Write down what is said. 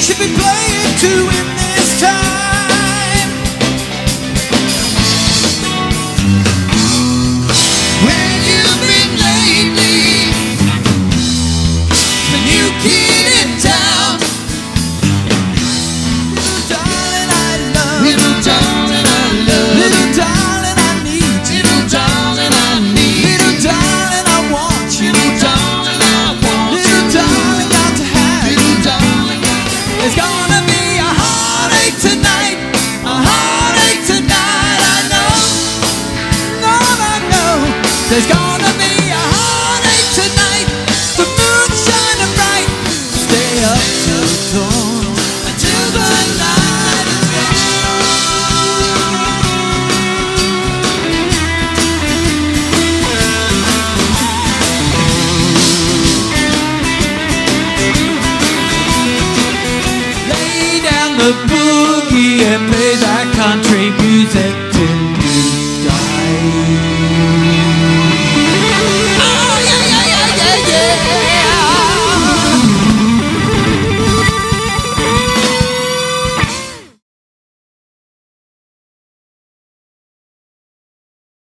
should be playing to win this time. Where you've been lately, the new kid in town. Little darling I love, little darling I love, little darling I need, little darling I need, little darling I want you, little darling I want, little darling got to have, little darling. There's gonna be a heartache tonight, a heartache tonight. I know, no, I know. There's gonna